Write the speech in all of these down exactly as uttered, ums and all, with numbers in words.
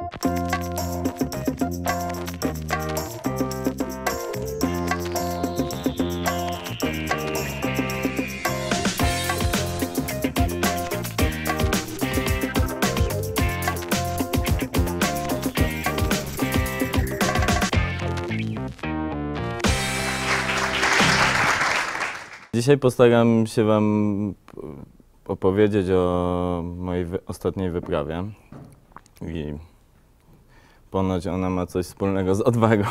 Dzisiaj postaram się Wam opowiedzieć o mojej wy ostatniej wyprawie i ponoć ona ma coś wspólnego z odwagą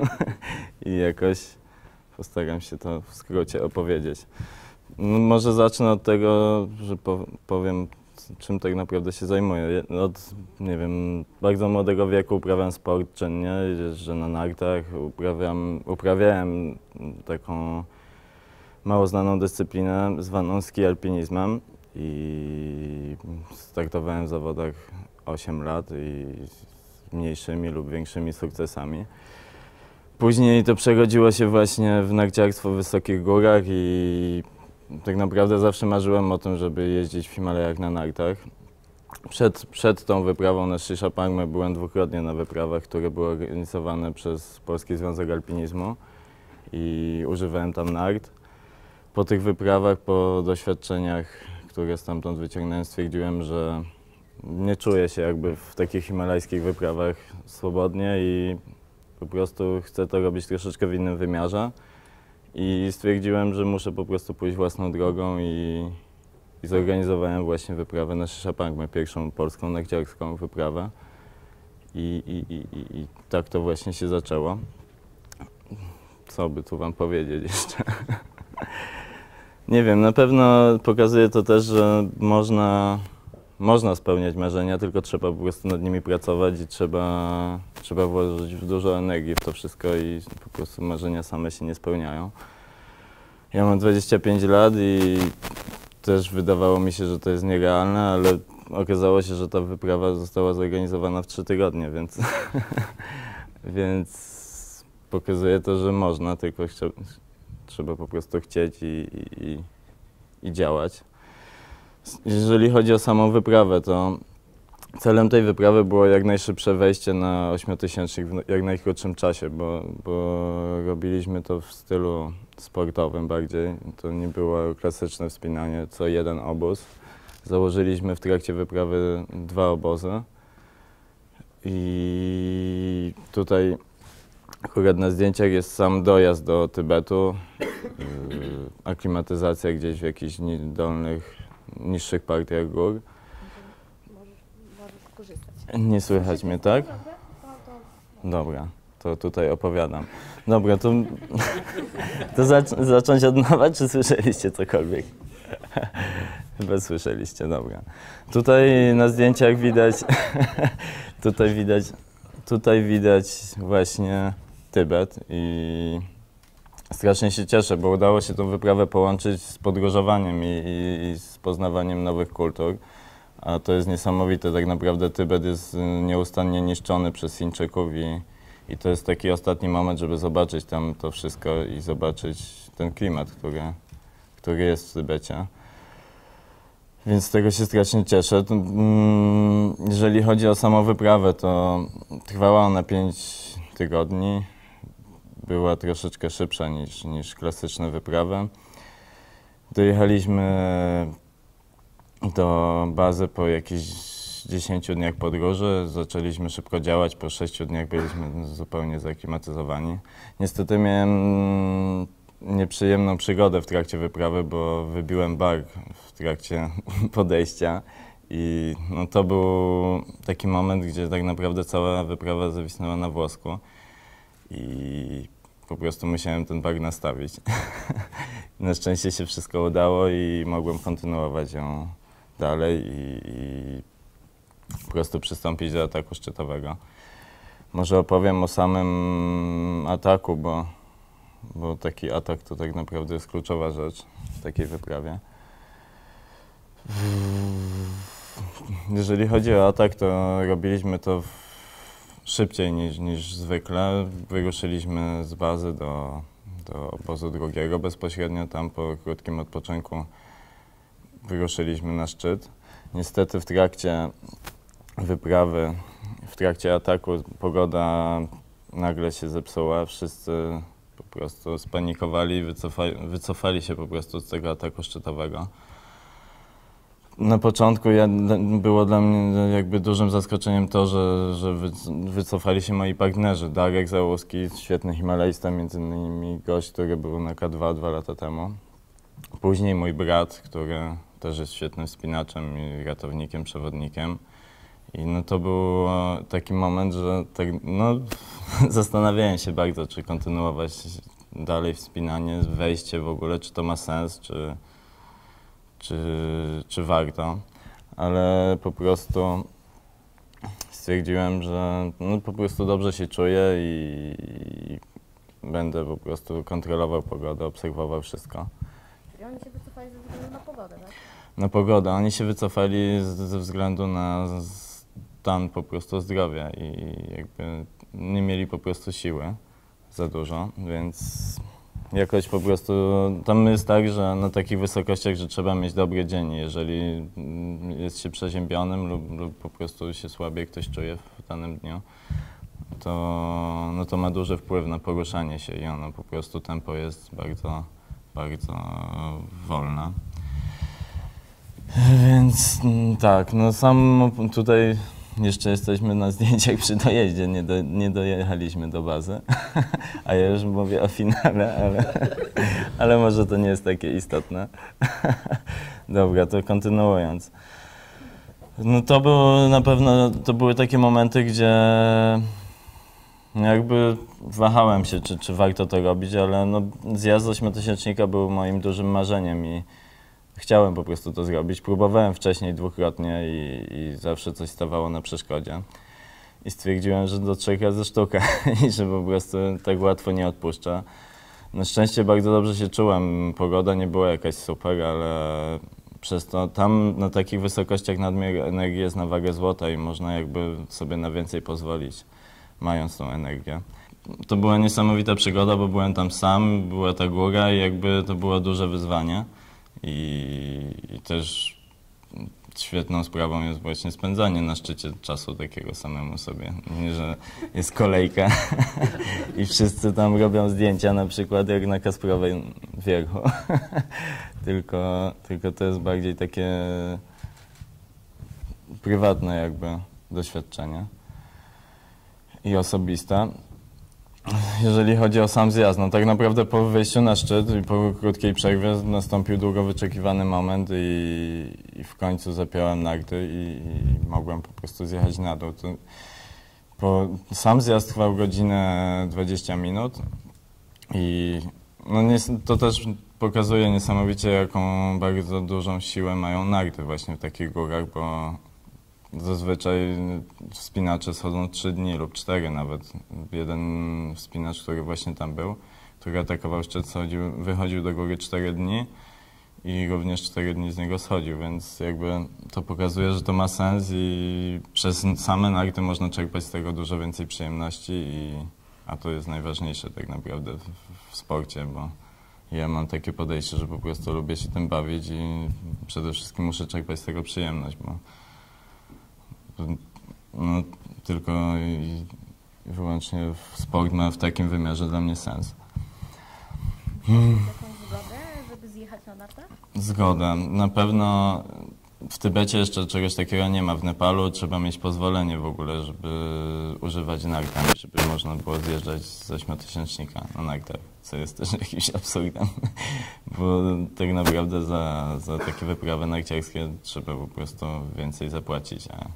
i jakoś postaram się to w skrócie opowiedzieć. No, może zacznę od tego, że po powiem, czym tak naprawdę się zajmuję. Od, nie wiem, bardzo młodego wieku uprawiam sport czynnie, jeżdżę na nartach, uprawiam, uprawiałem taką mało znaną dyscyplinę zwaną ski alpinizmem i startowałem w zawodach osiem lat i z mniejszymi lub większymi sukcesami. Później to przerodziło się właśnie w narciarstwo w wysokich górach i tak naprawdę zawsze marzyłem o tym, żeby jeździć w Himalajach na nartach. Przed, przed tą wyprawą na Shisha Pangmę byłem dwukrotnie na wyprawach, które były organizowane przez Polski Związek Alpinizmu i używałem tam nart. Po tych wyprawach, po doświadczeniach, które stamtąd wyciągnąłem, stwierdziłem, że nie czuję się jakby w takich himalajskich wyprawach swobodnie i po prostu chcę to robić troszeczkę w innym wymiarze. I stwierdziłem, że muszę po prostu pójść własną drogą i, i zorganizowałem właśnie wyprawę na Shisha Pangmę, pierwszą polską narciarską wyprawę. I, i, i, i, I tak to właśnie się zaczęło. Co by tu Wam powiedzieć jeszcze? Nie wiem, na pewno pokazuje to też, że można, można spełniać marzenia, tylko trzeba po prostu nad nimi pracować i trzeba, trzeba włożyć dużo energii w to wszystko i po prostu marzenia same się nie spełniają. Ja mam dwadzieścia pięć lat i też wydawało mi się, że to jest nierealne, ale okazało się, że ta wyprawa została zorganizowana w trzy tygodnie, więc, więc pokazuje to, że można, tylko trzeba po prostu chcieć i, i, i działać. Jeżeli chodzi o samą wyprawę, to celem tej wyprawy było jak najszybsze wejście na ośmiotysięcznik w jak najkrótszym czasie, bo, bo robiliśmy to w stylu sportowym bardziej. To nie było klasyczne wspinanie, co jeden obóz. Założyliśmy w trakcie wyprawy dwa obozy i tutaj akurat na zdjęciach jest sam dojazd do Tybetu, yy, aklimatyzacja gdzieś w jakichś dolnych, niższych partiach gór. Możesz, możesz skorzystać. Nie słychać mnie, tak? Dobra, to tutaj opowiadam. Dobra, to, to zac zacząć od nowa, czy słyszeliście cokolwiek? Chyba słyszeliście, dobra. Tutaj na zdjęciach widać, tutaj widać, tutaj widać właśnie Tybet i strasznie się cieszę, bo udało się tą wyprawę połączyć z podróżowaniem i, i, i z poznawaniem nowych kultur. A to jest niesamowite, tak naprawdę Tybet jest nieustannie niszczony przez Chińczyków i, i to jest taki ostatni moment, żeby zobaczyć tam to wszystko i zobaczyć ten klimat, który, który jest w Tybecie. Więc z tego się strasznie cieszę. Jeżeli chodzi o samą wyprawę, to trwała ona pięć tygodni. Była troszeczkę szybsza niż, niż klasyczne wyprawy. Dojechaliśmy do bazy po jakichś dziesięciu dniach podróży. Zaczęliśmy szybko działać, po sześciu dniach byliśmy zupełnie zaklimatyzowani. Niestety miałem nieprzyjemną przygodę w trakcie wyprawy, bo wybiłem bark w trakcie podejścia i no, to był taki moment, gdzie tak naprawdę cała wyprawa zawisnęła na włosku i po prostu musiałem ten bark nastawić. Na szczęście się wszystko udało i mogłem kontynuować ją dalej i, i po prostu przystąpić do ataku szczytowego. Może opowiem o samym ataku, bo bo taki atak to tak naprawdę jest kluczowa rzecz w takiej wyprawie. Jeżeli chodzi o atak, to robiliśmy to szybciej niż, niż zwykle. Wyruszyliśmy z bazy do, do obozu drugiego bezpośrednio. Tam po krótkim odpoczynku wyruszyliśmy na szczyt. Niestety w trakcie wyprawy w trakcie ataku pogoda nagle się zepsuła, wszyscy po prostu spanikowali, wycofali, wycofali się po prostu z tego ataku szczytowego. Na początku ja, było dla mnie jakby dużym zaskoczeniem to, że, że wy, wycofali się moi partnerzy. Darek Załuski, świetny himalajsta, między innymi gość, który był na K dwa dwa lata temu. Później mój brat, który też jest świetnym wspinaczem i ratownikiem, przewodnikiem. I no to był taki moment, że tak, no, zastanawiałem się bardzo, czy kontynuować dalej wspinanie, wejście w ogóle, czy to ma sens, czy, czy, czy warto. Ale po prostu stwierdziłem, że no, po prostu dobrze się czuję i, i będę po prostu kontrolował pogodę, obserwował wszystko. Czyli oni się wycofali ze względu na pogodę, tak? Na pogodę. Oni się wycofali z, ze względu na stan po prostu zdrowia i jakby nie mieli po prostu siły za dużo, więc jakoś po prostu tam jest tak, że na takich wysokościach, że trzeba mieć dobry dzień. Jeżeli jest się przeziębionym lub, lub po prostu się słabiej ktoś czuje w danym dniu, to, no to ma duży wpływ na poruszanie się i ono po prostu tempo jest bardzo, bardzo wolne. Więc tak, no sam tutaj jeszcze jesteśmy na zdjęciach przy dojeździe, nie, do, nie dojechaliśmy do bazy, a ja już mówię o finale, ale, ale może to nie jest takie istotne. Dobra, to kontynuując. No to było na pewno, to były takie momenty, gdzie jakby wahałem się, czy, czy warto to robić, ale no zjazd ośmiotysięcznika był moim dużym marzeniem i chciałem po prostu to zrobić. Próbowałem wcześniej dwukrotnie i, i zawsze coś stawało na przeszkodzie. I stwierdziłem, że do trzech razy sztuka i że po prostu tak łatwo nie odpuszczę. Na szczęście bardzo dobrze się czułem. Pogoda nie była jakaś super, ale przez to tam na takich wysokościach nadmiar energii jest na wagę złota i można jakby sobie na więcej pozwolić, mając tą energię. To była niesamowita przygoda, bo byłem tam sam, była ta góra i jakby to było duże wyzwanie. I, I też świetną sprawą jest właśnie spędzanie na szczycie czasu takiego samemu sobie. Nie, że jest kolejka i wszyscy tam robią zdjęcia, na przykład jak na Kasprowej wiechu. tylko, tylko to jest bardziej takie prywatne jakby doświadczenie i osobiste. Jeżeli chodzi o sam zjazd, no tak naprawdę po wejściu na szczyt i po krótkiej przerwie nastąpił długo wyczekiwany moment i, i w końcu zapiąłem narty i, i mogłem po prostu zjechać na dół. To, po, sam zjazd trwał godzinę dwadzieścia minut i no nie, to też pokazuje niesamowicie, jaką bardzo dużą siłę mają narty właśnie w takich górach, bo zazwyczaj wspinacze schodzą trzy dni lub cztery nawet. Jeden wspinacz, który właśnie tam był, który atakował szczyt, schodził, wychodził do góry cztery dni i również cztery dni z niego schodził, więc jakby to pokazuje, że to ma sens i przez same narty można czerpać z tego dużo więcej przyjemności, i, a to jest najważniejsze tak naprawdę w, w sporcie, bo ja mam takie podejście, że po prostu lubię się tym bawić i przede wszystkim muszę czerpać z tego przyjemność, bo no, tylko i wyłącznie sport ma w takim wymiarze dla mnie sens. Hmm. Jakąś zgodę, żeby zjechać na nartach? Zgoda. Na pewno w Tybecie jeszcze czegoś takiego nie ma. W Nepalu trzeba mieć pozwolenie w ogóle, żeby używać nartami, żeby można było zjeżdżać z ośmiotysięcznika na nartach, co jest też jakimś absurdem, bo tak naprawdę za, za takie wyprawy narciarskie trzeba po prostu więcej zapłacić, a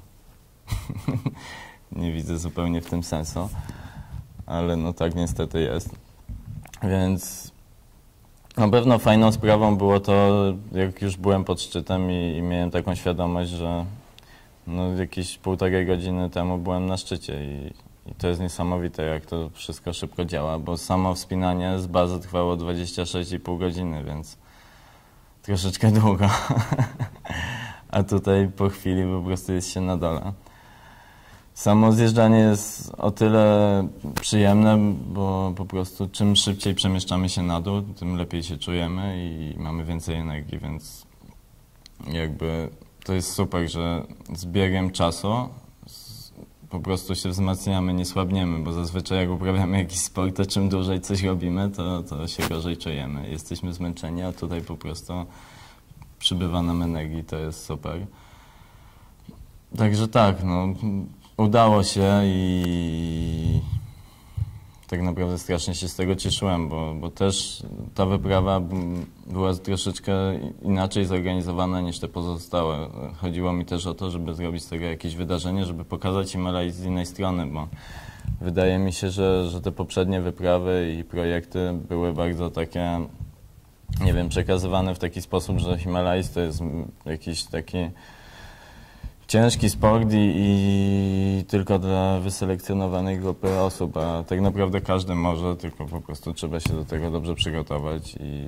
nie widzę zupełnie w tym sensu, ale no tak niestety jest. Więc na pewno fajną sprawą było to, jak już byłem pod szczytem i, i miałem taką świadomość, że no jakieś półtorej godziny temu byłem na szczycie i, i to jest niesamowite, jak to wszystko szybko działa, bo samo wspinanie z bazy trwało dwadzieścia sześć i pół godziny, więc troszeczkę długo, a tutaj po chwili po prostu jest się na dole. Samo zjeżdżanie jest o tyle przyjemne, bo po prostu czym szybciej przemieszczamy się na dół, tym lepiej się czujemy i mamy więcej energii, więc jakby to jest super, że z biegiem czasu po prostu się wzmacniamy, nie słabniemy, bo zazwyczaj jak uprawiamy jakiś sport, to czym dłużej coś robimy, to, to się gorzej czujemy. Jesteśmy zmęczeni, a tutaj po prostu przybywa nam energii, to jest super. Także tak, no, udało się i tak naprawdę strasznie się z tego cieszyłem, bo, bo też ta wyprawa była troszeczkę inaczej zorganizowana niż te pozostałe. Chodziło mi też o to, żeby zrobić z tego jakieś wydarzenie, żeby pokazać Himalaj z innej strony, bo wydaje mi się, że, że te poprzednie wyprawy i projekty były bardzo takie, nie wiem, przekazywane w taki sposób, że Himalajs to jest jakiś taki ciężki sport i, i tylko dla wyselekcjonowanej grupy osób, a tak naprawdę każdy może, tylko po prostu trzeba się do tego dobrze przygotować i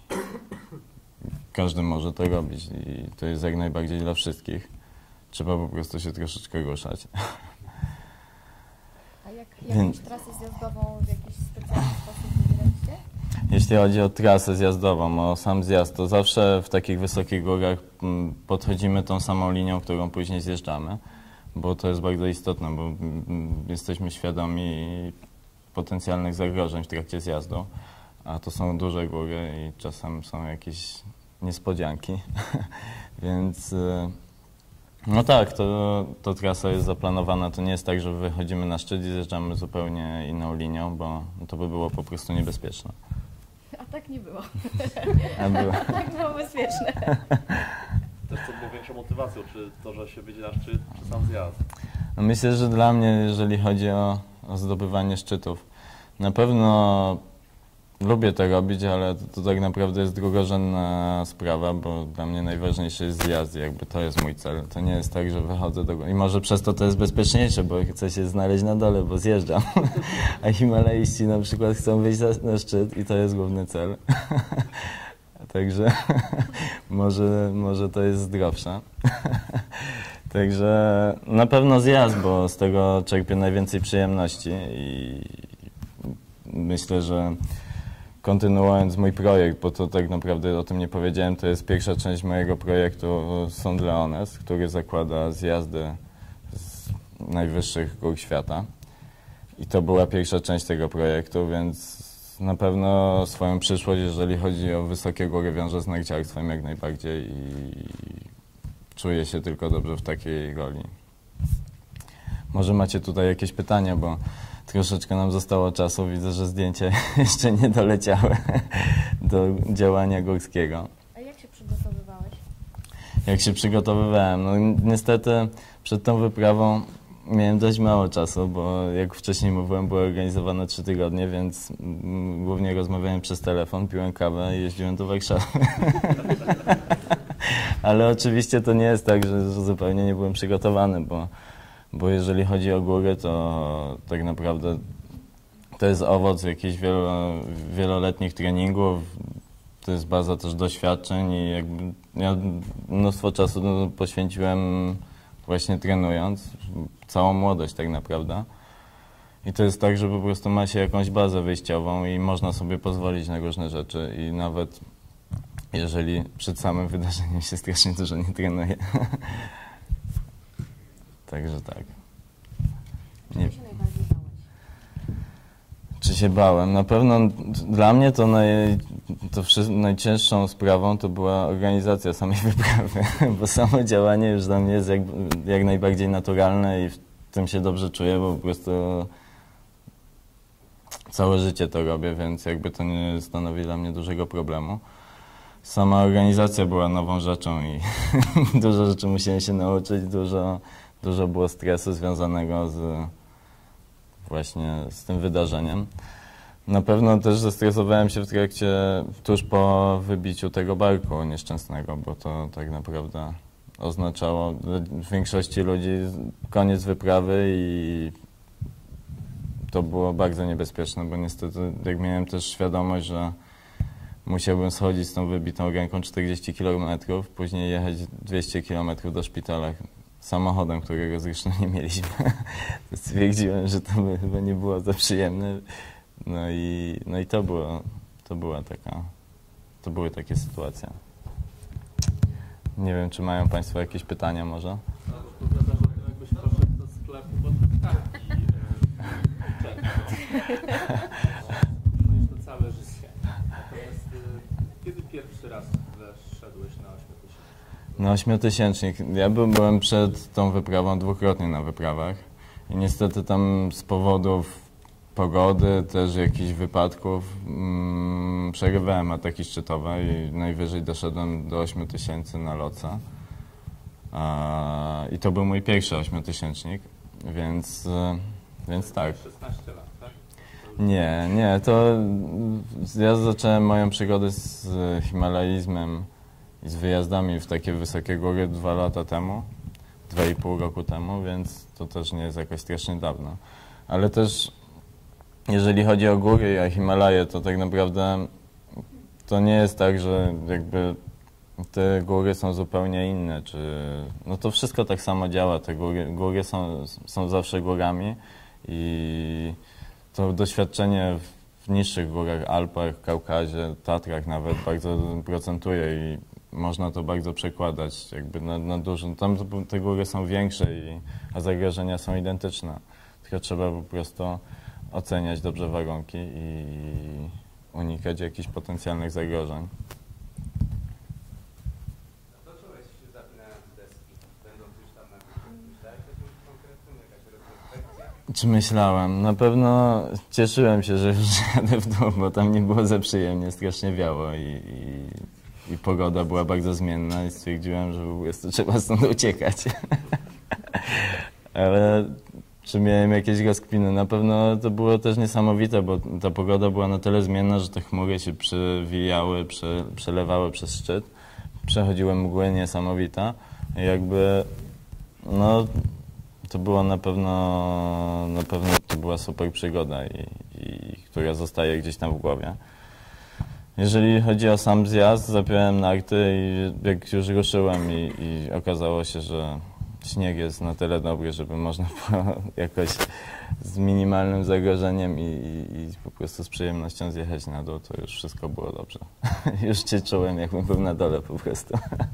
każdy może to robić i to jest jak najbardziej dla wszystkich. Trzeba po prostu się troszeczkę ruszać. A jak jakąś trasę zjazdową w jakiś specjalny sposób wybieraliście? Jeśli chodzi o trasę zjazdową, o sam zjazd, to zawsze w takich wysokich górach podchodzimy tą samą linią, którą później zjeżdżamy, bo to jest bardzo istotne, bo jesteśmy świadomi potencjalnych zagrożeń w trakcie zjazdu, a to są duże góry i czasem są jakieś niespodzianki, więc no tak, to, to trasa jest zaplanowana, to nie jest tak, że wychodzimy na szczyt i zjeżdżamy zupełnie inną linią, bo to by było po prostu niebezpieczne. A tak nie było. A było. Tak było bezpieczne. Też co było większą motywacją, czy to, że się będzie na szczyt, czy sam zjazd? No myślę, że dla mnie, jeżeli chodzi o, o zdobywanie szczytów, na pewno lubię to robić, ale to, to tak naprawdę jest drugorzędna sprawa, bo dla mnie najważniejszy jest zjazd, jakby to jest mój cel. To nie jest tak, że wychodzę do góry. I może przez to to jest bezpieczniejsze, bo chcę się znaleźć na dole, bo zjeżdżam. A Himalaiści na przykład chcą wyjść na szczyt i to jest główny cel. Także może, może to jest zdrowsze. Także na pewno zjazd, bo z tego czerpię najwięcej przyjemności i myślę, że kontynuując mój projekt, bo to tak naprawdę o tym nie powiedziałem, to jest pierwsza część mojego projektu Sąd Leones, który zakłada zjazdy z najwyższych gór świata. I to była pierwsza część tego projektu, więc na pewno swoją przyszłość, jeżeli chodzi o wysokie góry, wiążę z narciarstwem jak najbardziej i czuję się tylko dobrze w takiej roli. Może macie tutaj jakieś pytania, bo troszeczkę nam zostało czasu. Widzę, że zdjęcia jeszcze nie doleciały do działania górskiego. A jak się przygotowywałeś? Jak się przygotowywałem? No niestety przed tą wyprawą miałem dość mało czasu, bo jak wcześniej mówiłem, były organizowane trzy tygodnie, więc głównie rozmawiałem przez telefon, piłem kawę i jeździłem do Warszawy. Ale oczywiście to nie jest tak, że, że zupełnie nie byłem przygotowany, bo Bo jeżeli chodzi o góry, to tak naprawdę to jest owoc jakichś wielo, wieloletnich treningów, to jest baza też doświadczeń i jakby ja mnóstwo czasu poświęciłem właśnie trenując, całą młodość tak naprawdę. I to jest tak, że po prostu ma się jakąś bazę wyjściową i można sobie pozwolić na różne rzeczy i nawet jeżeli przed samym wydarzeniem się strasznie dużo nie trenuje. Także tak. Nie. Czego się najbardziej bałeś? Czy się bałem? Na pewno dla mnie to, naj, to wszy, najcięższą sprawą to była organizacja samej wyprawy, bo samo działanie już dla mnie jest jak, jak najbardziej naturalne i w tym się dobrze czuję, bo po prostu całe życie to robię, więc jakby to nie stanowi dla mnie dużego problemu. Sama organizacja była nową rzeczą i dużo rzeczy musiałem się nauczyć, dużo Dużo było stresu związanego z właśnie z tym wydarzeniem. Na pewno też zestresowałem się w trakcie, tuż po wybiciu tego barku nieszczęsnego, bo to tak naprawdę oznaczało w większości ludzi koniec wyprawy i to było bardzo niebezpieczne, bo niestety jak miałem też świadomość, że musiałbym schodzić z tą wybitą ręką czterdzieści kilometrów, później jechać dwieście kilometrów do szpitala samochodem, którego zresztą nie mieliśmy. Stwierdziłem, że to by chyba nie było za przyjemne. No i, no i to, było, to była taka, to były takie sytuacje. Nie wiem, czy mają Państwo jakieś pytania może? Jakbyś poszedł do sklepu, bo No już to całe życie. Natomiast y, kiedy pierwszy raz szedłeś na ośmiotysięcznik? Na ośmiotysięcznik. Ja by- byłem przed tą wyprawą dwukrotnie na wyprawach i niestety tam z powodów pogody, też jakichś wypadków mm, przerywałem ataki szczytowe i najwyżej doszedłem do ośmiu tysięcy na loce. A, I to był mój pierwszy ośmiotysięcznik, więc, e, więc tak. szesnaście lat, tak? Nie, nie, to ja zacząłem moją przygodę z himalaizmem i z wyjazdami w takie wysokie góry dwa lata temu, dwa i pół roku temu, więc to też nie jest jakoś strasznie dawno. Ale też jeżeli chodzi o góry i o Himalaje, to tak naprawdę to nie jest tak, że jakby te góry są zupełnie inne, czy no to wszystko tak samo działa, te góry, góry są, są zawsze górami i to doświadczenie w niższych górach, Alpach, Kaukazie, Tatrach nawet bardzo procentuje i można to bardzo przekładać jakby na, na dużo. Tam te góry są większe, i, a zagrożenia są identyczne, tylko trzeba po prostu oceniać dobrze warunki i unikać jakichś potencjalnych zagrożeń. To czułeś się zapinając deski, będąc już tam na górze? Myślałeś o czymś konkretnym, jakaś retrospekcja? Czy myślałem? Na pewno cieszyłem się, że już jadę w dół, bo tam nie było za przyjemnie, strasznie wiało i, i, i pogoda była bardzo zmienna i stwierdziłem, że po prostu trzeba stąd uciekać. Ale czy miałem jakieś rozkminy? Na pewno to było też niesamowite, bo ta pogoda była na tyle zmienna, że te chmury się przewijały, prze, przelewały przez szczyt. Przechodziły mgły niesamowite. I jakby, no, to było na pewno, na pewno to była super przygoda, i, i, która zostaje gdzieś tam w głowie. Jeżeli chodzi o sam zjazd, zapiąłem narty i jak już ruszyłem i, i okazało się, że śnieg jest na tyle dobry, żeby można było jakoś z minimalnym zagrożeniem i, i, i po prostu z przyjemnością zjechać na dół, to już wszystko było dobrze. Już się czułem, jakbym był na dole po prostu.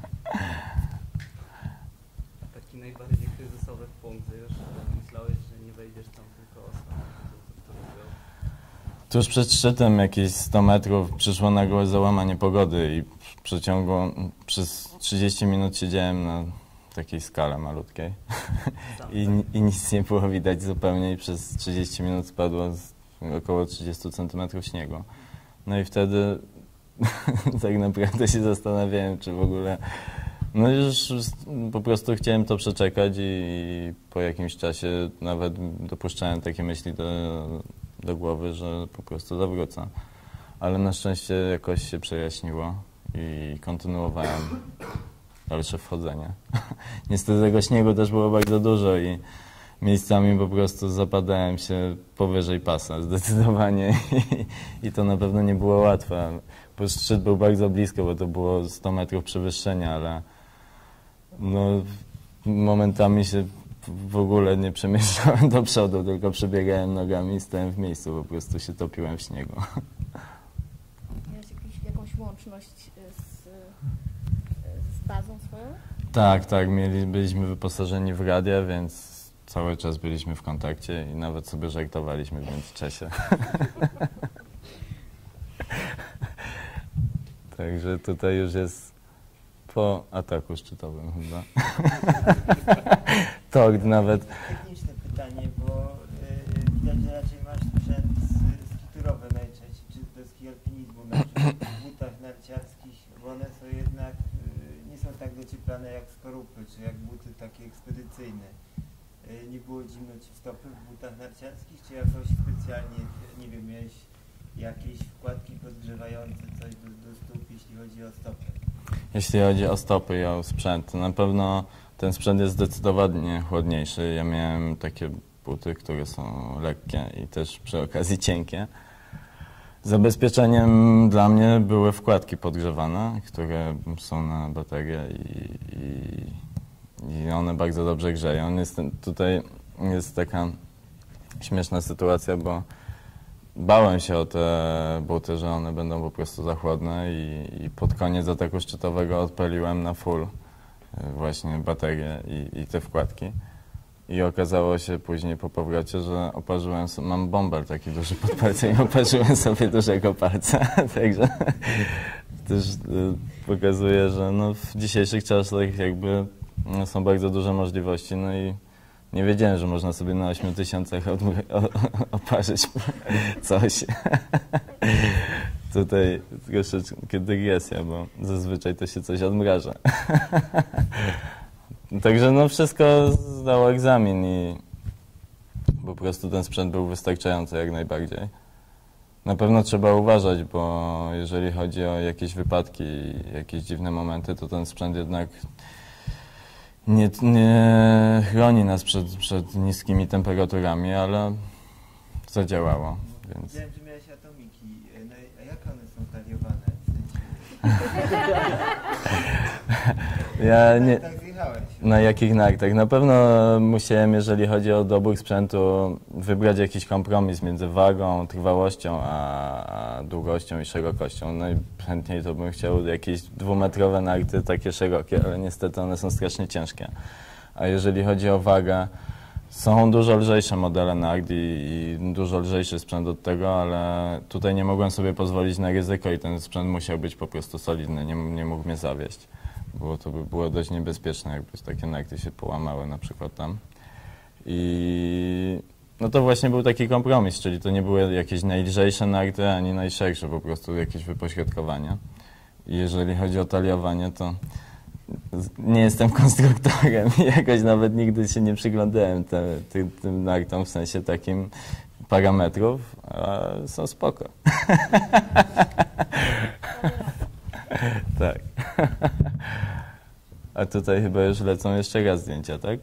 Taki najbardziej kryzysowy punkt, że już myślałeś, że nie wejdziesz tam tylko osłem. To, to, to było. Tuż przed szczytem, jakieś sto metrów, przyszło nagłe załamanie pogody i w przeciągu przez trzydzieści minut siedziałem na takiej skale malutkiej I, i nic nie było widać zupełnie i przez trzydzieści minut spadło z około trzydzieści centymetrów śniegu. No i wtedy tak naprawdę się zastanawiałem, czy w ogóle... No już po prostu chciałem to przeczekać i, i po jakimś czasie nawet dopuszczałem takie myśli do, do głowy, że po prostu zawrócę. Ale na szczęście jakoś się przejaśniło i kontynuowałem dalsze wchodzenie. Niestety tego śniegu też było bardzo dużo i miejscami po prostu zapadałem się powyżej pasa zdecydowanie i, i to na pewno nie było łatwe. Bo szczyt był bardzo blisko, bo to było sto metrów przewyższenia, ale no, momentami się w ogóle nie przemieszczałem do przodu, tylko przebiegałem nogami i stałem w miejscu, po prostu się topiłem w śniegu. Miałeś jakiś, jakąś łączność z, z bazą swoją? Tak, tak, mieli, byliśmy wyposażeni w radia, więc cały czas byliśmy w kontakcie i nawet sobie żartowaliśmy w międzyczasie. Także tutaj już jest po ataku szczytowym chyba. Tort nawet. Techniczne pytanie, bo y, widać, że raczej masz sprzęt skiturowy najczęściej, czy do ski alpinizmu, na przykład w butach narciarskich, bo one są jednak, y, nie są tak docieplane jak skorupy, czy jak buty takie ekspedycyjne. Y, nie było zimno ci w stopy w butach narciarskich, czy jakoś specjalnie, nie wiem, miałeś jakieś wkładki podgrzewające, coś do, do stóp, jeśli chodzi o stopy? Jeśli chodzi o stopy i o sprzęt, to na pewno ten sprzęt jest zdecydowanie chłodniejszy. Ja miałem takie buty, które są lekkie i też przy okazji cienkie. Zabezpieczeniem dla mnie były wkładki podgrzewane, które są na baterię i, i, i one bardzo dobrze grzeją. Jest, tutaj jest taka śmieszna sytuacja, bo bałem się o te buty, że one będą po prostu za chłodne i, i pod koniec ataku szczytowego odpaliłem na full właśnie baterię i, i te wkładki. I okazało się później po powrocie, że oparzyłem sobie, mam bąbel taki duży pod palcem i oparzyłem sobie dużego palca. Także też y, pokazuje, że no, w dzisiejszych czasach jakby no, są bardzo duże możliwości. No i nie wiedziałem, że można sobie na ośmiu tysiącach oparzyć coś. Tutaj troszeczkę dygresja, bo zazwyczaj to się coś odmraża. Także no wszystko zdało egzamin i po prostu ten sprzęt był wystarczający jak najbardziej. Na pewno trzeba uważać, bo jeżeli chodzi o jakieś wypadki i jakieś dziwne momenty, to ten sprzęt jednak nie, nie chroni nas przed, przed niskimi temperaturami, ale zadziałało. Więc... Widziałem, że miałeś atomiki. No, a jak one są taliowane? Ja nie... Tak zjechałeś. Na jakich nartach? Na pewno musiałem, jeżeli chodzi o dobór sprzętu, wybrać jakiś kompromis między wagą, trwałością, a, a długością i szerokością. Najchętniej to bym chciał jakieś dwumetrowe narty, takie szerokie, ale niestety one są strasznie ciężkie. A jeżeli chodzi o wagę, są dużo lżejsze modele nart i, i dużo lżejszy sprzęt od tego, ale tutaj nie mogłem sobie pozwolić na ryzyko i ten sprzęt musiał być po prostu solidny, nie, nie mógł mnie zawieść. Było to by było dość niebezpieczne, jakby takie narty się połamały na przykład tam. I no to właśnie był taki kompromis, czyli to nie były jakieś najlżejsze narty, ani najszersze, po prostu jakieś wypośrodkowanie. I jeżeli chodzi o taliowanie, to nie jestem konstruktorem i jakoś nawet nigdy się nie przyglądałem te, ty, tym nartom w sensie takim parametrów, a są spoko. Tak. A tutaj chyba już lecą jeszcze raz zdjęcia, tak?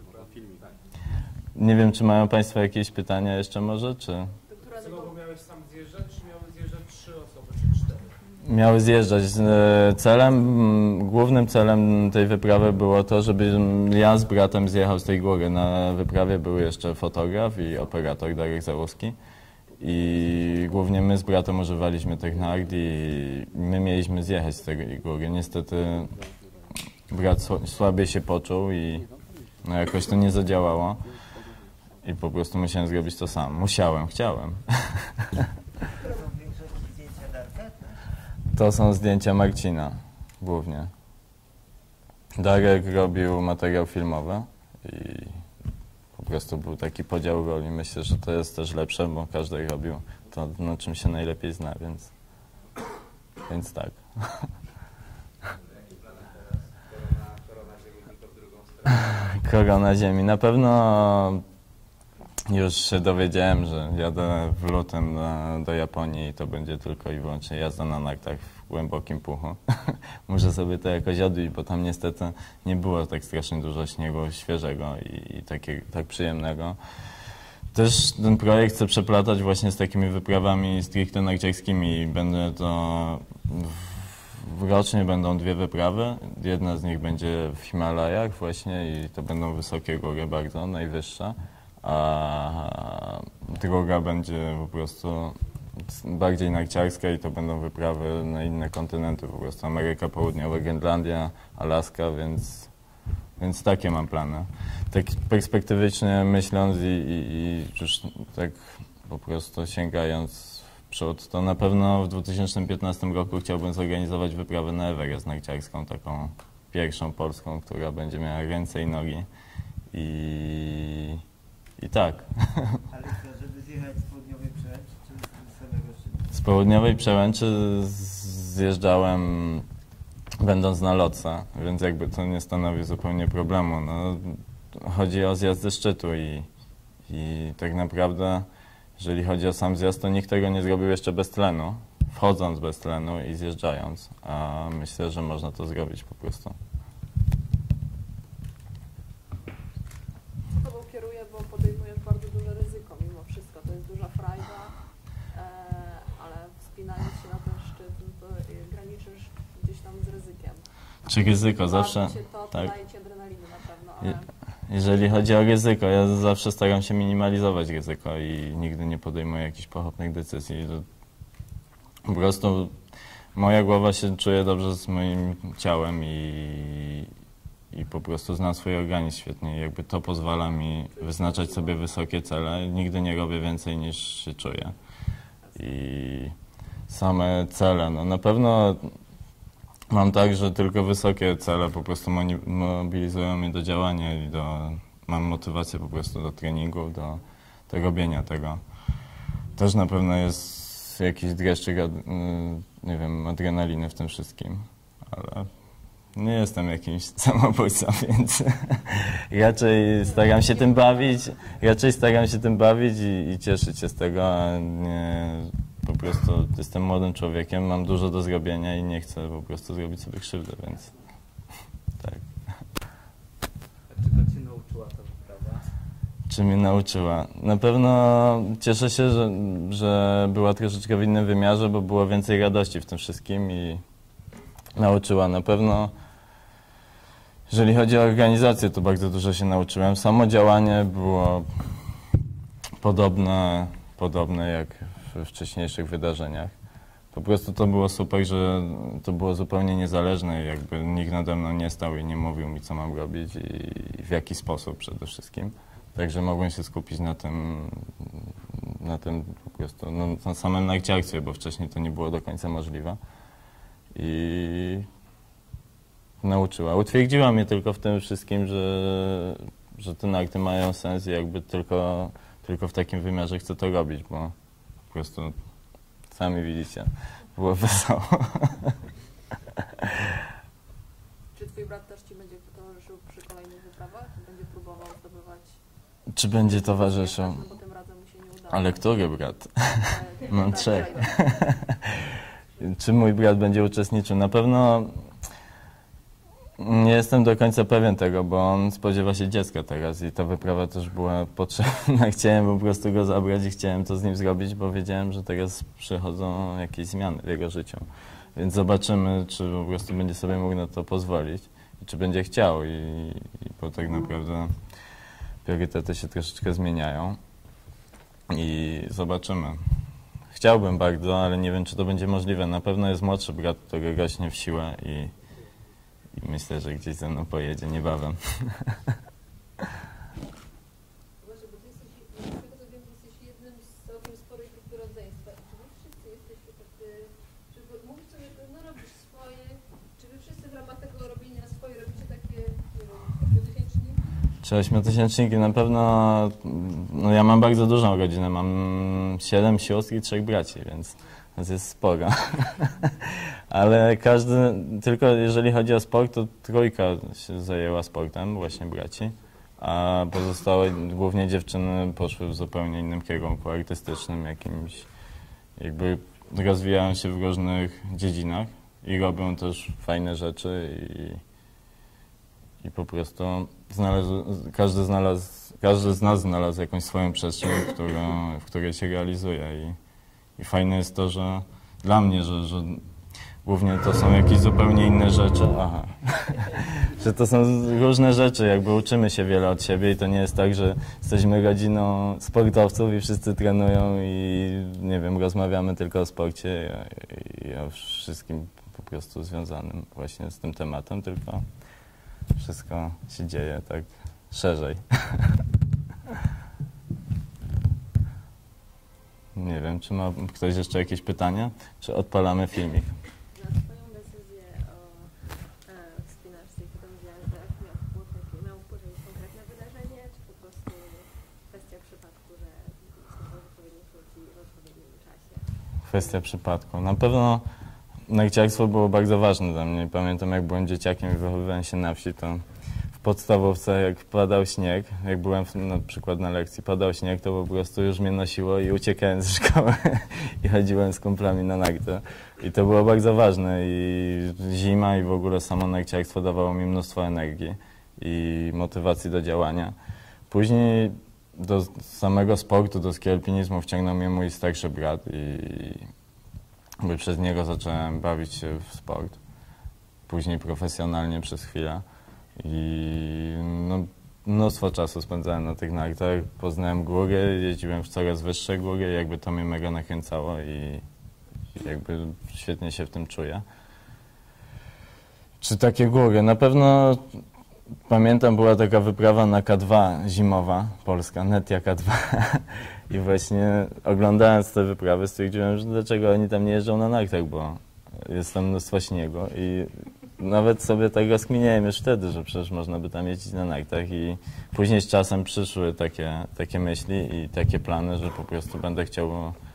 Nie wiem, czy mają Państwo jakieś pytania jeszcze może, czy... Celowo miałeś sam zjeżdżać, czy miały zjeżdżać trzy osoby, czy cztery? Miały zjeżdżać. Celem, głównym celem tej wyprawy było to, żeby ja z bratem zjechał z tej góry. Na wyprawie był jeszcze fotograf i operator Darek Załuski. I głównie my z bratem używaliśmy tych nart i my mieliśmy zjechać z tej góry. Niestety brat słabiej się poczuł i no jakoś to nie zadziałało. I po prostu musiałem zrobić to sam. Musiałem, chciałem. To są zdjęcia Marcina głównie. Darek robił materiał filmowy i po prostu był taki podział roli. Myślę, że to jest też lepsze, bo każdy robił to, na czym się najlepiej zna, więc, więc tak. Korona Ziemi. Na pewno już się dowiedziałem, że jadę w lutym do, do Japonii i to będzie tylko i wyłącznie jazda na nartach w głębokim puchu. Muszę sobie to jakoś odbić, bo tam niestety nie było tak strasznie dużo śniegu świeżego i, i takie, tak przyjemnego. Też ten projekt chcę przeplatać właśnie z takimi wyprawami stricte narciarskimi. Będę to... W, rocznie będą dwie wyprawy. Jedna z nich będzie w Himalajach właśnie i to będą wysokie góry bardzo, najwyższe. A druga będzie po prostu bardziej narciarska i to będą wyprawy na inne kontynenty, po prostu Ameryka Południowa, Grenlandia, Alaska, więc, więc takie mam plany. Tak perspektywicznie myśląc i, i, i już tak po prostu sięgając w przód, to na pewno w dwa tysiące piętnastym roku chciałbym zorganizować wyprawę na Everest narciarską, taką pierwszą polską, która będzie miała ręce i nogi. I, i tak. Ale to, żeby zjechać z południowej przełęczy, czy z samego szczytu? Z południowej przełęczy zjeżdżałem będąc na lotce, więc jakby to nie stanowi zupełnie problemu. No, chodzi o zjazd ze szczytu i, i tak naprawdę, jeżeli chodzi o sam zjazd, to nikt tego nie zrobił jeszcze bez tlenu, wchodząc bez tlenu i zjeżdżając, a myślę, że można to zrobić po prostu. Co tobą kieruje, bo podejmujesz bardzo duże ryzyko mimo wszystko. To jest duża frajda, e, ale wspinając się na ten szczyt, no to e, graniczysz gdzieś tam z ryzykiem. Czy ryzyko zawsze? Cię to, to tak. daje ci adrenaliny na pewno, ale... Jeżeli chodzi o ryzyko, ja zawsze staram się minimalizować ryzyko i nigdy nie podejmuję jakichś pochopnych decyzji. Po prostu moja głowa się czuje dobrze z moim ciałem i, i po prostu znam swój organizm świetnie. I jakby to pozwala mi wyznaczać sobie wysokie cele. Nigdy nie robię więcej niż się czuję. I same cele, no na pewno mam tak, że tylko wysokie cele po prostu mobilizują mnie do działania i do, mam motywację po prostu do treningu, do, do robienia tego. Też na pewno jest jakiś dreszczyk, nie wiem, adrenaliny w tym wszystkim, ale nie jestem jakimś samobójcą, więc raczej staram się tym bawić, raczej staram się tym bawić i, i cieszyć się z tego, a nie po prostu jestem młodym człowiekiem, mam dużo do zrobienia i nie chcę po prostu zrobić sobie krzywdy, więc tak. A czego Cię nauczyła ta wyprawa? Czy mnie nauczyła? Na pewno cieszę się, że, że była troszeczkę w innym wymiarze, bo było więcej radości w tym wszystkim i nauczyła na pewno. Jeżeli chodzi o organizację, to bardzo dużo się nauczyłem. Samo działanie było podobne, podobne jak w wcześniejszych wydarzeniach. Po prostu to było super, że to było zupełnie niezależne, jakby nikt nade mną nie stał i nie mówił mi, co mam robić i w jaki sposób przede wszystkim. Także mogłem się skupić na tym, na tym po prostu, no, na samym narciarstwie, bo wcześniej to nie było do końca możliwe. I nauczyła. Utwierdziła mnie tylko w tym wszystkim, że, że te narty mają sens i jakby tylko, tylko w takim wymiarze chcę to robić, bo po prostu sami widzicie, było wesoło. Czy twój brat też ci będzie towarzyszył przy kolejnych wyprawach? Czy będzie próbował zdobywać... Czy będzie towarzyszył? No bo tym razem mu się nie udało. Ale który brat? E, Mam tak, trzech. tak. Czy mój brat będzie uczestniczył? Na pewno nie jestem do końca pewien tego, bo on spodziewa się dziecka teraz i ta wyprawa też była potrzebna. Chciałem po prostu go zabrać i chciałem to z nim zrobić, bo wiedziałem, że teraz przychodzą jakieś zmiany w jego życiu. Więc zobaczymy, czy po prostu będzie sobie mógł na to pozwolić i czy będzie chciał. I, i bo tak naprawdę priorytety się troszeczkę zmieniają i zobaczymy. Chciałbym bardzo, ale nie wiem, czy to będzie możliwe. Na pewno jest młodszy brat, który rośnie w siłę i, i myślę, że gdzieś ze mną pojedzie niebawem. Właśnie, bo ty jesteś, z tego co wiem, jesteś jednym z całkiem sporej grupy rodzeństwa. I czy wy wszyscy jesteście tacy, czy wy mówisz sobie, że no robisz swoje, czy wy wszyscy w ramach tego robienia swoje robicie takie, nie wiem, ośmiotysięczniki? Czy ośmiotysięczniki? Na pewno, no ja mam bardzo dużą rodzinę, mam siedem sióstr i trzech braci, więc nas jest sporo. Ale każdy, tylko jeżeli chodzi o sport, to trójka się zajęła sportem, właśnie braci, a pozostałe, głównie dziewczyny, poszły w zupełnie innym kierunku artystycznym, jakimś, jakby rozwijają się w różnych dziedzinach i robią też fajne rzeczy i, i po prostu znalazł, każdy, znalazł, każdy z nas znalazł jakąś swoją przestrzeń, w, którą, w której się realizuje i, i fajne jest to, że dla mnie, że, że głównie to są jakieś zupełnie inne rzeczy. Aha. Że to są różne rzeczy, jakby uczymy się wiele od siebie i to nie jest tak, że jesteśmy rodziną sportowców i wszyscy trenują i nie wiem, rozmawiamy tylko o sporcie i, i o wszystkim po prostu związanym właśnie z tym tematem, tylko wszystko się dzieje tak szerzej. Nie wiem, czy ma ktoś jeszcze jakieś pytania, czy odpalamy filmik? Na swoją decyzję o e, wspinaczce i potem zjazdach miał wpływ, taki, miał wpływ jakieś konkretne wydarzenie, czy po prostu kwestia przypadku, że są w odpowiednich ludzi w odpowiednim czasie? Kwestia przypadku. Na pewno narciarstwo było bardzo ważne dla mnie. Pamiętam, jak byłem dzieciakiem i wychowywałem się na wsi, to w podstawówce, jak padał śnieg, jak byłem na przykład na lekcji, padał śnieg, to po prostu już mnie nosiło i uciekałem ze szkoły i chodziłem z kumplami na narty. I to było bardzo ważne i zima i w ogóle samo narciarstwo dawało mi mnóstwo energii i motywacji do działania. Później do samego sportu, do ski alpinizmu wciągnął mnie mój starszy brat i jakby przez niego zacząłem bawić się w sport. Później profesjonalnie przez chwilę. I no, mnóstwo czasu spędzałem na tych nartach, poznałem góry, jeździłem w coraz wyższe góry, jakby to mnie mega nakręcało i, i jakby świetnie się w tym czuję. Czy takie góry? Na pewno pamiętam, była taka wyprawa na K dwa zimowa, polska, Netia K dwa i właśnie oglądając te wyprawy stwierdziłem, że dlaczego oni tam nie jeżdżą na nartach, bo jest tam mnóstwo śniegu i nawet sobie tak rozkminiałem już wtedy, że przecież można by tam jeździć na nartach i później z czasem przyszły takie, takie myśli i takie plany, że po prostu będę chciał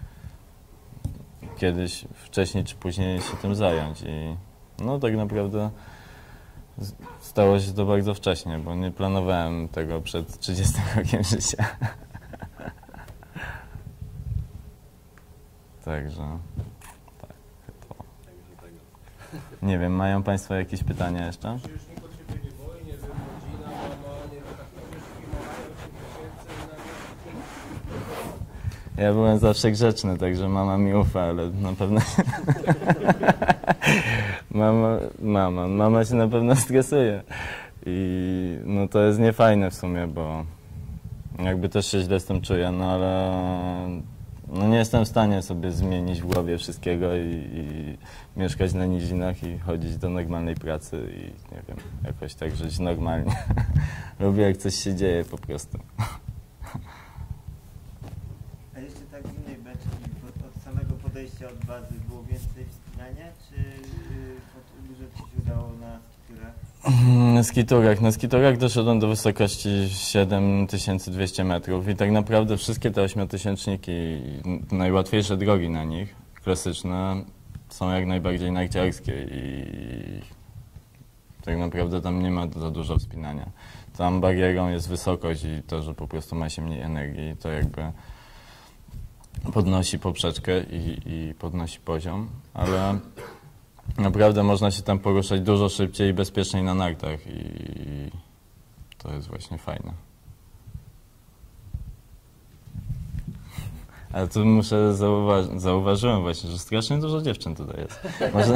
kiedyś, wcześniej czy później się tym zająć i no tak naprawdę stało się to bardzo wcześnie, bo nie planowałem tego przed trzydziestym rokiem życia. Także tak, to. Nie wiem, mają Państwo jakieś pytania jeszcze? Czy już nikt o Ciebie nie boi, nie wiem, rodzina, mama, nie wiem, tak powiesz, filmowają się tysięcy na Ja byłem zawsze grzeczny, także mama mi ufa, ale na pewno mama, mama, mama się na pewno stresuje i no to jest niefajne w sumie, bo jakby też się źle z tym czuję, no ale no nie jestem w stanie sobie zmienić w głowie wszystkiego i, i mieszkać na nizinach i chodzić do normalnej pracy i nie wiem, jakoś tak żyć normalnie. Lubię, jak coś się dzieje po prostu. A jeszcze tak z innej beczki, od, od samego podejścia od bazy było więcej wspinania, czy yy, dużo Ci się udało na skiturach? Na skiturach. Na skiturach doszedłem do wysokości siedem tysięcy dwieście metrów i tak naprawdę wszystkie te ośmiotysięczniki, najłatwiejsze drogi na nich, klasyczne, są jak najbardziej narciarskie i tak naprawdę tam nie ma za dużo wspinania. Tam barierą jest wysokość i to, że po prostu ma się mniej energii, to jakby podnosi poprzeczkę i, i podnosi poziom, ale naprawdę można się tam poruszać dużo szybciej i bezpieczniej na nartach i to jest właśnie fajne. Ale tu muszę zauważyć, zauważyłem właśnie, że strasznie dużo dziewczyn tutaj jest. Może...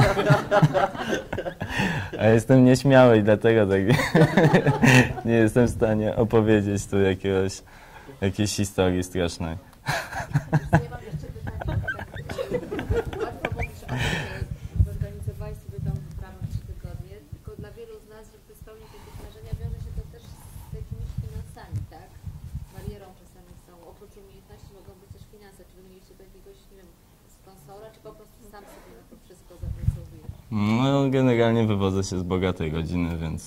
A jestem nieśmiały i dlatego tak nie jestem w stanie opowiedzieć tu jakiegoś, jakiejś historii strasznej. Ja mam jeszcze pytanie. Łatwo mówisz o tym, że zorganizowałeś sobie tą wyprawę w trzy tygodnie, tylko dla wielu z nas, żeby spełnić jakieś marzenia, wiąże się to też z jakimiś finansami, tak? Barierą czasami są. Oprócz umiejętności mogą być też finanse. Czy wy mieliście do jakiegoś, nie wiem, sponsora, czy po prostu sam sobie na to wszystko zapracowujesz? No, generalnie wywodzę się z bogatej rodziny, więc...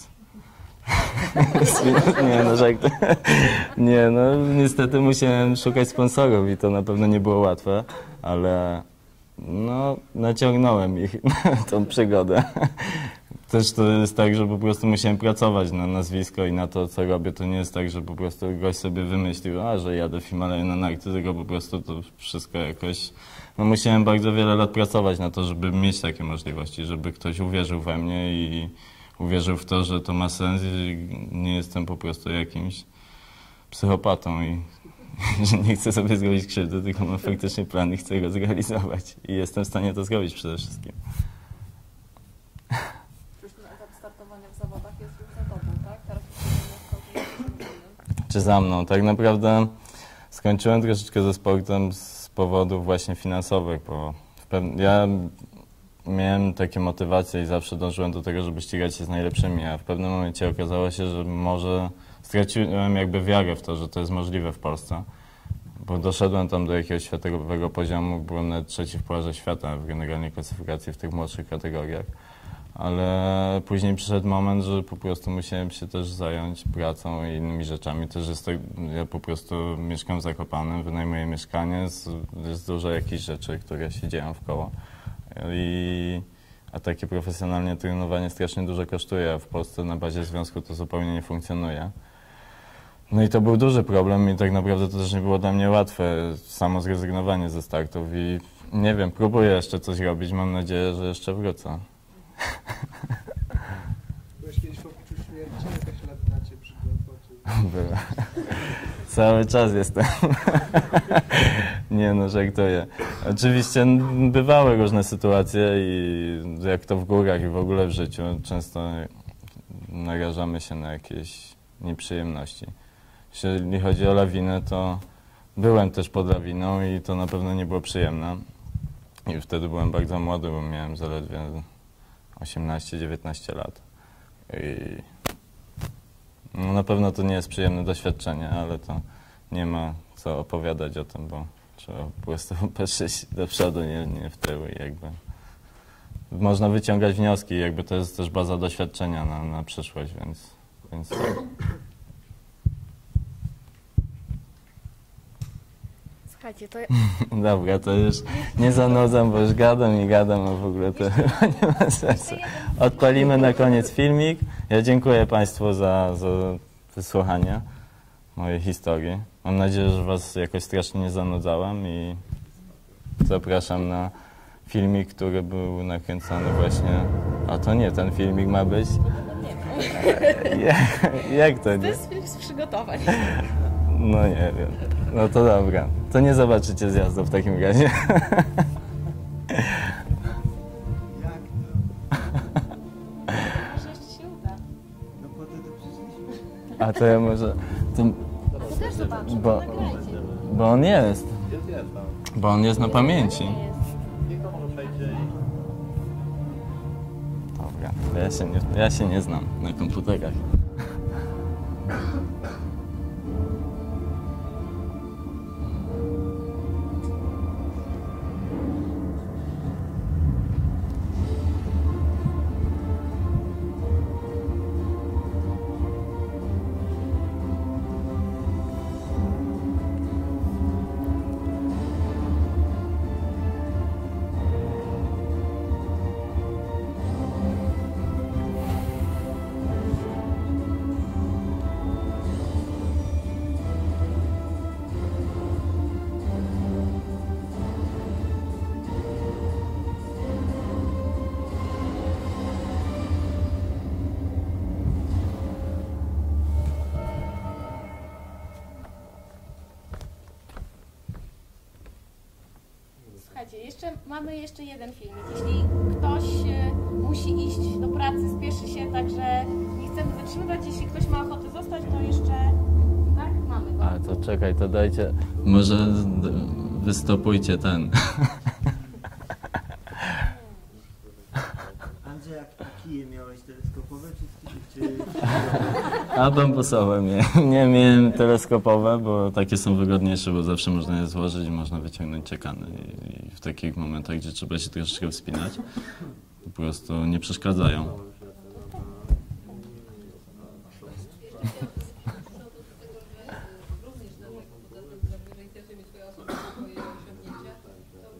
Nie, no żart. Nie, no niestety musiałem szukać sponsorów i to na pewno nie było łatwe, ale no naciągnąłem ich na tą przygodę. Też to jest tak, że po prostu musiałem pracować na nazwisko i na to, co robię. To nie jest tak, że po prostu gość sobie wymyślił, a że jadę w Himalaje na narty, tylko po prostu to wszystko jakoś... No musiałem bardzo wiele lat pracować na to, żeby mieć takie możliwości, żeby ktoś uwierzył we mnie i uwierzył w to, że to ma sens i nie jestem po prostu jakimś psychopatą i że nie chcę sobie zrobić krzywdy, tylko mam faktycznie plan i chcę go zrealizować. I jestem w stanie to zrobić przede wszystkim. Już ten etap startowania w zawodach jest już za tobą, tak? Teraz już Czy za mną? Tak naprawdę skończyłem troszeczkę ze sportem z powodów właśnie finansowych, bo w pew- ja miałem takie motywacje i zawsze dążyłem do tego, żeby ścigać się z najlepszymi, a w pewnym momencie okazało się, że może straciłem jakby wiarę w to, że to jest możliwe w Polsce, bo doszedłem tam do jakiegoś światowego poziomu, byłem nawet trzeci w pucharze świata w generalnej klasyfikacji w tych młodszych kategoriach, ale później przyszedł moment, że po prostu musiałem się też zająć pracą i innymi rzeczami. Też jest tak, ja po prostu mieszkam w Zakopanem, wynajmuję mieszkanie, jest dużo jakichś rzeczy, które się dzieją wkoło. I, a takie profesjonalnie trenowanie strasznie dużo kosztuje, a w Polsce na bazie związku to zupełnie nie funkcjonuje. No i to był duży problem i tak naprawdę to też nie było dla mnie łatwe, samo zrezygnowanie ze startów i nie wiem, próbuję jeszcze coś robić, mam nadzieję, że jeszcze wrócę. Byłeś kiedyś w obliczu śmierci, jakaś lat cię przyglądła, czy... Była. Cały czas jestem. Nie no, żartuję. Oczywiście bywały różne sytuacje i jak to w górach i w ogóle w życiu, często narażamy się na jakieś nieprzyjemności. Jeśli chodzi o lawinę, to byłem też pod lawiną i to na pewno nie było przyjemne. I wtedy byłem bardzo młody, bo miałem zaledwie osiemnaście dziewiętnaście lat. I No, na pewno to nie jest przyjemne doświadczenie, ale to nie ma co opowiadać o tym, bo trzeba po prostu patrzeć do przodu, nie, nie w tył i jakby można wyciągać wnioski, jakby to jest też baza doświadczenia na, na przyszłość, więc, więc tak. Słuchajcie, to Dobra, to już nie zanudzam, bo już gadam i gadam, a w ogóle to chyba nie ma sensu. Odpalimy na koniec filmik. Ja dziękuję Państwu za, za wysłuchanie mojej historii. Mam nadzieję, że Was jakoś strasznie nie zanudzałem i zapraszam na filmik, który był nakręcony właśnie... A to nie, ten filmik ma być... Jak, jak to to nie? jest film z przygotowań. No nie wiem. No to dobra. To nie zobaczycie zjazdu w takim razie. Jak to? Może jeszcze się uda. No po to tu przyszliśmy. A to ja może... To, A to też zobaczę, Bo- nagrajcie. bo on jest. Jest, jest tam. Bo on jest na pamięci. Nie jest. Niech to może przejdzie i... Dobra. Ja się nie, ja się nie znam na komputerach. Słuchajcie, jeszcze, mamy jeszcze jeden filmik. Jeśli ktoś e, musi iść do pracy, spieszy się, także nie chcemy zatrzymywać. Jeśli ktoś ma ochotę zostać, to jeszcze... Tak? Mamy go. A to czekaj, to dajcie... Może d- wystopujcie ten. Andrzej, jak kije miałeś teleskopowe czy... czy... A bambusowe nie. Nie miałem teleskopowe, bo takie są wygodniejsze, bo zawsze można je złożyć i można wyciągnąć ciekany. I, I w takich momentach, gdzie trzeba się troszeczkę wspinać, po prostu nie przeszkadzają. Również na tego, poza tym, że jeżeli interesuje mnie twoja osoba, twoje osiągnięcia, to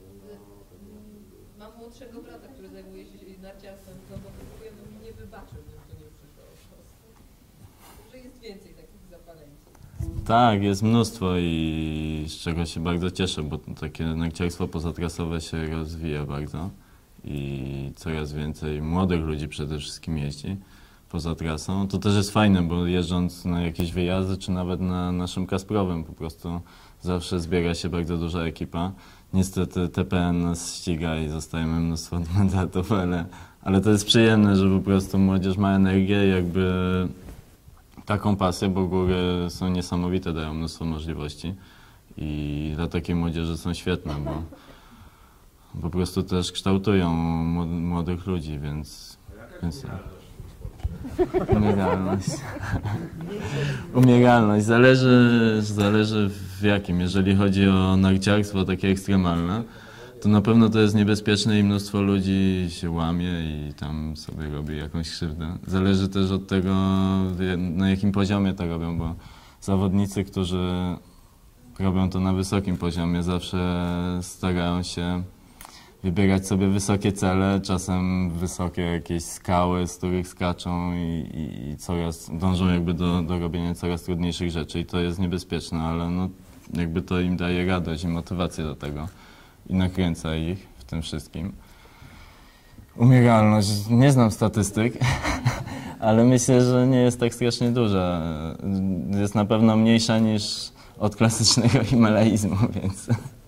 y, mam młodszego brata, który zajmuje się narciarstwem, no bo to mi nie wybaczył, żebym to nie przyszło po prostu. Że jest więcej takich zapaleńców. Tak, jest mnóstwo i z czego się bardzo cieszę, bo takie narciarstwo pozatrasowe się rozwija bardzo i coraz więcej młodych ludzi przede wszystkim jeździ poza trasą. To też jest fajne, bo jeżdżąc na jakieś wyjazdy, czy nawet na naszym Kasprowym, po prostu zawsze zbiera się bardzo duża ekipa. Niestety T P N nas ściga i zostajemy mnóstwo mandatów, ale, ale to jest przyjemne, że po prostu młodzież ma energię i jakby taką pasję, bo góry są niesamowite, dają mnóstwo możliwości i dla takiej młodzieży są świetne, bo po prostu też kształtują młodych ludzi, więc... więc umieralność. Umieralność. Zależy, zależy w jakim. Jeżeli chodzi o narciarstwo takie ekstremalne, to na pewno to jest niebezpieczne i mnóstwo ludzi się łamie i tam sobie robi jakąś krzywdę. Zależy też od tego, na jakim poziomie to robią, bo zawodnicy, którzy robią to na wysokim poziomie, zawsze starają się wybierać sobie wysokie cele, czasem wysokie jakieś skały, z których skaczą i, i, i coraz dążą jakby do, do robienia coraz trudniejszych rzeczy i to jest niebezpieczne, ale no, jakby to im daje radość i motywację do tego i nakręca ich w tym wszystkim. Umieralność, nie znam statystyk, ale myślę, że nie jest tak strasznie duża. Jest na pewno mniejsza niż od klasycznego himalaizmu, więc...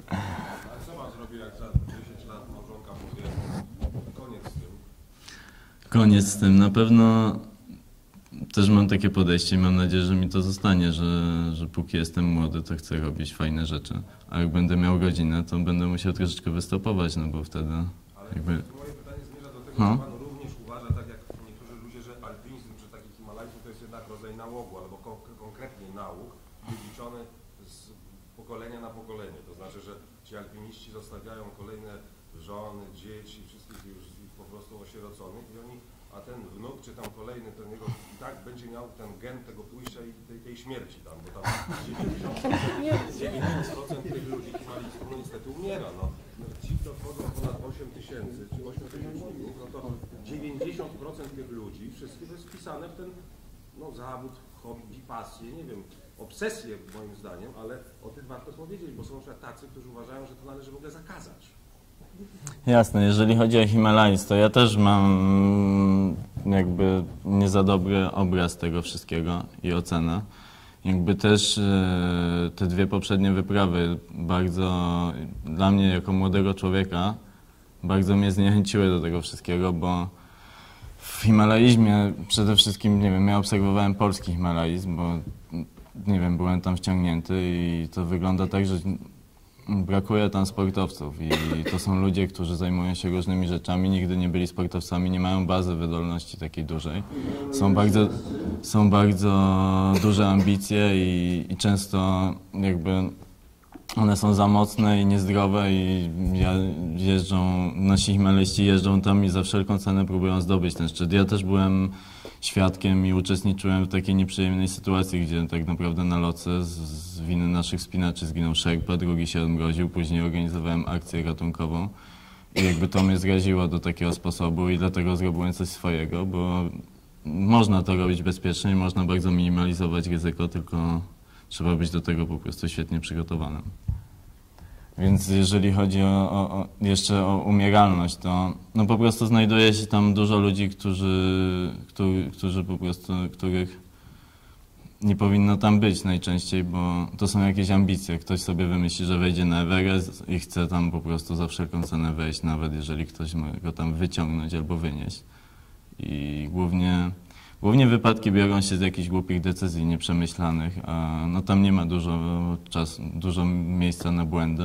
Koniec z tym. Na pewno też mam takie podejście i mam nadzieję, że mi to zostanie, że, że póki jestem młody, to chcę robić fajne rzeczy. A jak będę miał godzinę, to będę musiał troszeczkę wystopować, no bo wtedy jakby... Moje pytanie zmierza do tego, No. czy Pan również uważa, tak jak niektórzy ludzie, że alpinizm czy taki himalajzm to jest jednak rodzaj rodzaj nałogu, albo kon konkretnie nałóg dziedziczony z pokolenia na pokolenie. To znaczy, że ci alpiniści zostawiają kolejne żony, dzieci, wszystkich już po prostu osieroconych i oni, a ten wnuk czy tam kolejny, ten jego i tak będzie miał ten gen tego pójścia i tej, tej śmierci tam, bo tam dziewięćdziesiąt procent tych ludzi himalistów no niestety umiera. No. Ci, kto wchodzą ponad osiem tysięcy czy osiem tysięczników, no to dziewięćdziesiąt procent tych ludzi, wszystkich jest wpisane w ten no, zawód, hobby, pasję, nie wiem, obsesję moim zdaniem, ale o tym warto powiedzieć, bo są przykład tacy, którzy uważają, że to należy w ogóle zakazać. Jasne, jeżeli chodzi o himalajzm, to ja też mam jakby nie za dobry obraz tego wszystkiego i ocenę. Jakby też te dwie poprzednie wyprawy bardzo, dla mnie jako młodego człowieka, bardzo mnie zniechęciły do tego wszystkiego, bo w himalajzmie przede wszystkim, nie wiem, ja obserwowałem polski himalajzm, bo nie wiem, byłem tam wciągnięty i to wygląda tak, że brakuje tam sportowców i to są ludzie, którzy zajmują się różnymi rzeczami, nigdy nie byli sportowcami, nie mają bazy wydolności takiej dużej. Są bardzo, są bardzo duże ambicje i, i często jakby one są za mocne i niezdrowe i jeżdżą, nasi himalajści jeżdżą tam i za wszelką cenę próbują zdobyć ten szczyt. Ja też byłem świadkiem i uczestniczyłem w takiej nieprzyjemnej sytuacji, gdzie tak naprawdę na loce z, z winy naszych wspinaczy zginął Sherpa, drugi się odmroził, później organizowałem akcję ratunkową i jakby to mnie zraziło do takiego sposobu i dlatego zrobiłem coś swojego, bo można to robić bezpiecznie, można bardzo minimalizować ryzyko, tylko trzeba być do tego po prostu świetnie przygotowanym. Więc jeżeli chodzi o, o, o jeszcze o umieralność, to no po prostu znajduje się tam dużo ludzi, którzy, którzy, którzy po prostu, których nie powinno tam być najczęściej, bo to są jakieś ambicje. Ktoś sobie wymyśli, że wejdzie na Everest i chce tam po prostu za wszelką cenę wejść, nawet jeżeli ktoś ma go tam wyciągnąć albo wynieść. I głównie, głównie wypadki biorą się z jakichś głupich decyzji nieprzemyślanych, a no tam nie ma dużo czasu, dużo miejsca na błędy.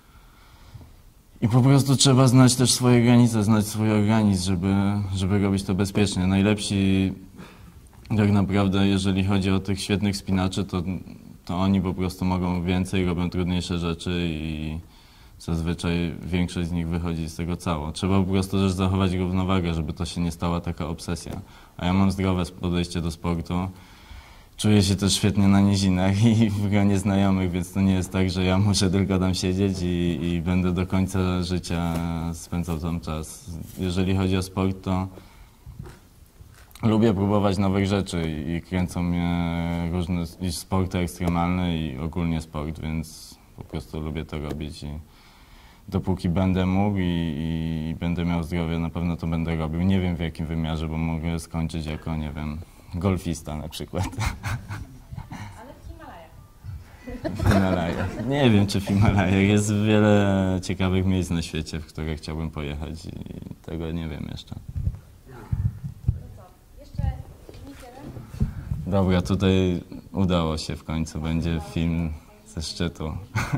I po prostu trzeba znać też swoje granice, znać swój organizm, żeby, żeby robić to bezpiecznie. Najlepsi tak naprawdę, jeżeli chodzi o tych świetnych wspinaczy, to, to oni po prostu mogą więcej, robią trudniejsze rzeczy i zazwyczaj większość z nich wychodzi z tego cało. Trzeba po prostu też zachować równowagę, żeby to się nie stała taka obsesja. A ja mam zdrowe podejście do sportu. Czuję się też świetnie na nizinach i w gronie znajomych, więc to nie jest tak, że ja muszę tylko tam siedzieć i, i będę do końca życia spędzał tam czas. Jeżeli chodzi o sport, to lubię próbować nowych rzeczy i kręcą mnie różne i sporty ekstremalne i ogólnie sport, więc po prostu lubię to robić i dopóki będę mógł i, i będę miał zdrowie, na pewno to będę robił. Nie wiem w jakim wymiarze, bo mogę skończyć jako, nie wiem, golfista na przykład. Ale w Himalajach. W Himalajach. Nie wiem, czy w Himalajach. Jest wiele ciekawych miejsc na świecie, w które chciałbym pojechać i tego nie wiem jeszcze. No co, jeszcze filmik jeden? Dobra, tutaj udało się w końcu. Będzie film ze szczytu.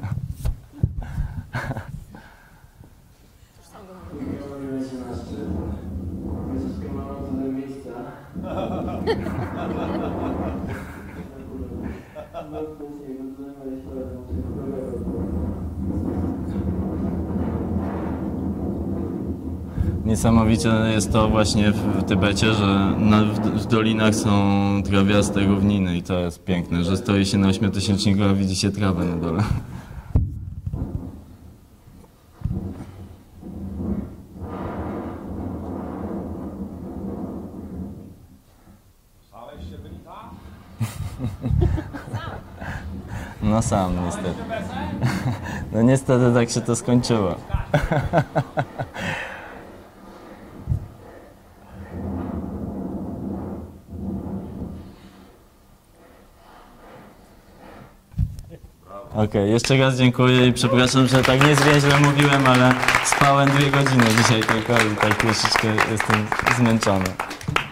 Niesamowicie jest to właśnie w Tybecie, że na, w, w dolinach są trawiaste równiny i to jest piękne, że stoi się na ośmiotysięczniku, a widzi się trawę na dole. No sam, niestety. No niestety tak się to skończyło. Okej, okay, jeszcze raz dziękuję i przepraszam, że tak niezwięźle mówiłem, ale spałem dwie godziny dzisiaj tylko i tak troszeczkę jestem zmęczony.